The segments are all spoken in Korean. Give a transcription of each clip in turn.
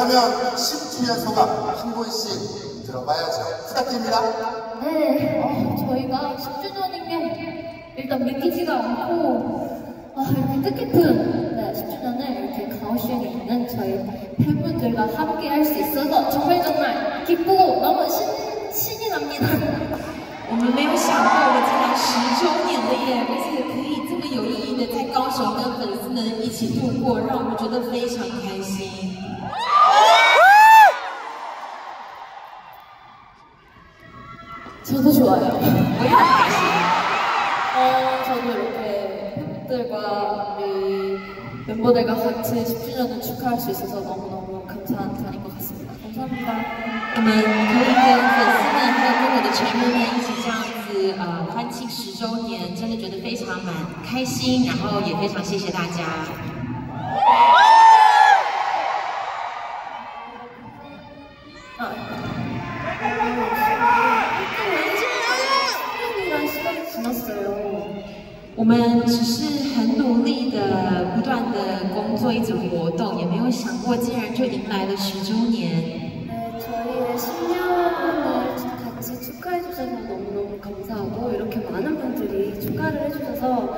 그러면 10주년 소감 한 분씩 들어봐야죠. 부탁드립니다. 네, 저희가 10주년인 게 일단 믿기지가 않고 이렇게 뜻깊은 10주년을 이렇게 가오슝에 있는 저희 팬분들과 함께 할 수 있어서 정말 기쁘고 너무 신이 납니다. 我们没有想过，我们竟然10周年了耶，而且可以这么有意义的在高雄跟粉丝们一起度过，让我们觉得非常开心。 저도 좋아요. 我也很开心。 저도 이렇게 팬분들과 우리 멤버들과 같이 10주년을 축하할 수 있어서 너무너무 감사한 자리인 것 같습니다. 감사합니다. 我们可以跟粉丝们还有跟我的成员们一起这样子欢庆10周年，真的觉得非常开心，然后也非常谢谢大家。 我们只是很努力的、不断的工作，一直活动，也没有想过，竟然就迎来了10周年。 저희의 10년을 같이 축하해주셔서 너무너무 감사하고 이렇게 많은 분들이 축하를 해주셔서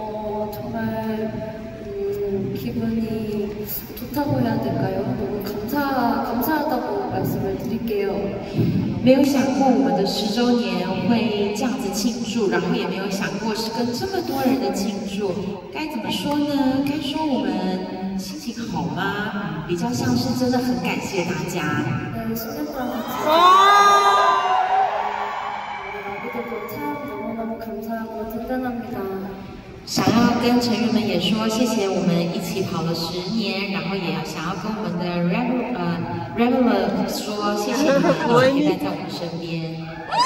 정말 기분이 좋다고 해야 될까요? 너무 감사하다고 말씀을 드릴게요. 没有想过我们的10周年会这样子庆祝，然后也没有想过是跟这么多人的庆祝。该怎么说呢？该说我们心情好吗？比较像是真的很感谢大家。 네, 10년 동안 같이 우리 참 너무너무 감사하고 든든합니다. 想要跟成员们也说谢谢，我们一起跑了10年，然后也想要跟我们的 Regular 说谢谢你们一直陪伴在我们身边。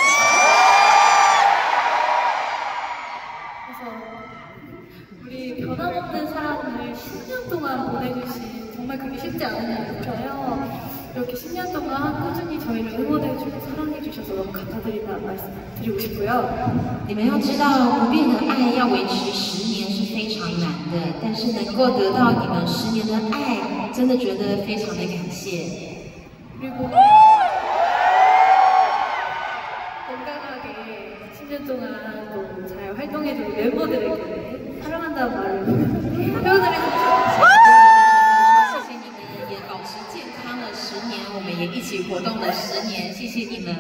그래서 우리 변함없는 사랑을 10년 동안 보내주신 정말 그게 쉽지 않은 일이잖아요. 이렇게 10년 동안 꾸준히 저희를 응원해주고 사랑해주셔서 너무 감사드린다는 말씀 드리고 싶고요. 你们要知道，不变的爱要维持10年是非常难的，但是能够得到你们10年的爱，真的觉得非常的感谢。 그리고 건강하게 10년 동안 또 잘 활동해준 멤버들에게 사랑한다는 말을 표현을 해주셔서 谢谢你们，也保持健康了10年，我们也一起活动了10年，谢谢你们。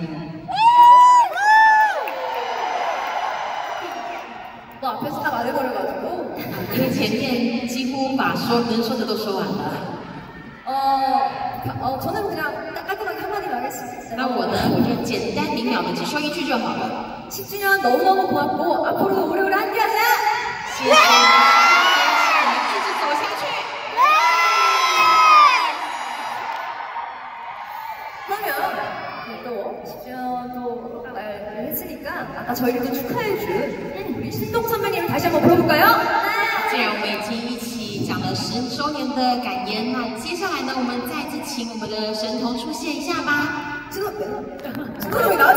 너 앞에서 다 말해버려가지고 因为前面几乎把能说的都说完了。 저는 그냥 깔끔하게 한마디 하겠습니다. 那我呢，我就简单明了的只说一句就好了。 10주년 너무너무 고맙고 앞으로도 오래오래 함께하자. 谢谢你们我们一直走下去。 그러면 또 10주년도 했으니까 아까 저희를 또 축하해준 우리 신동 선배님을 다시 한번 불러볼까요? 既然我们已经一起讲了10周年的感言，那接下来呢，我们再次请我们的神童出现一下吧。 신동